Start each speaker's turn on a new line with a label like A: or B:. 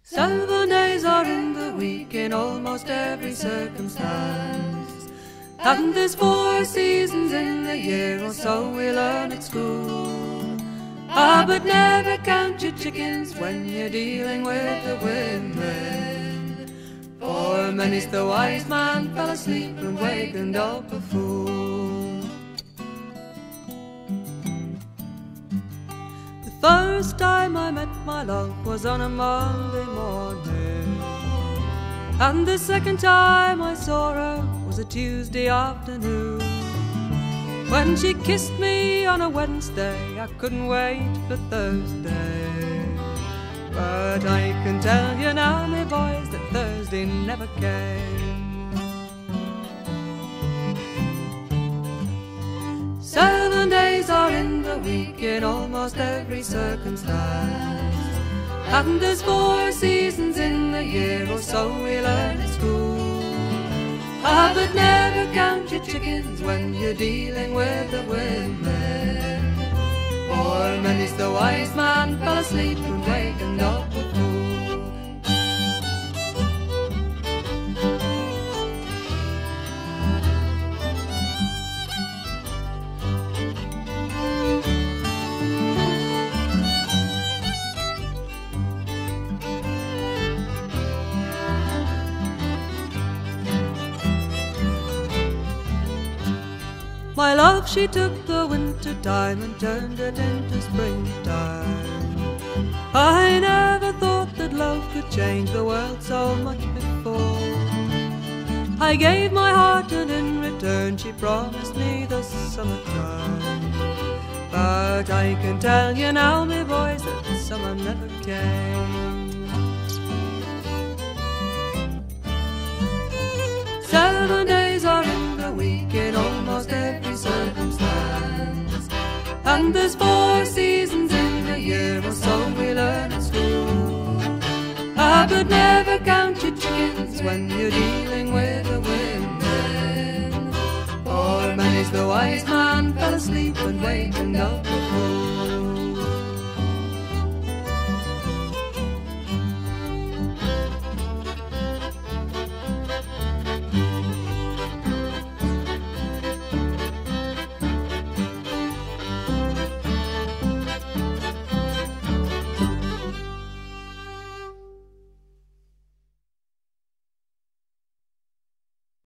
A: 7 days are in the week in almost every circumstance, and there's 4 seasons in the year, or so we learn at school. But never count your chickens when you're dealing with the women, for many's the wise man fell asleep and wakened up a fool. The first time I met my love was on a Monday morning, and the second time I saw her was a Tuesday afternoon. When she kissed me on a Wednesday, I couldn't wait for Thursday. But I can tell you now, me boys, that Thursday never came. 7 days are in the week in almost every circumstance, and there's 4 seasons in the year, or so we learn at school. But never count your chickens when you're dealing with the women, for many's the wise man fell asleep and wakened up a fool. My love, she took the winter time and turned it into springtime. I never thought that love could change the world so much before. I gave my heart and in return she promised me the summertime. But I can tell you now, me boys, that summer never came. 7 days are in the week in almost every circumstance, and there's 4 seasons in the year, or so we learn at school. But never count your chickens when you're dealing with the women, for many's the wise man fell asleep and wakened up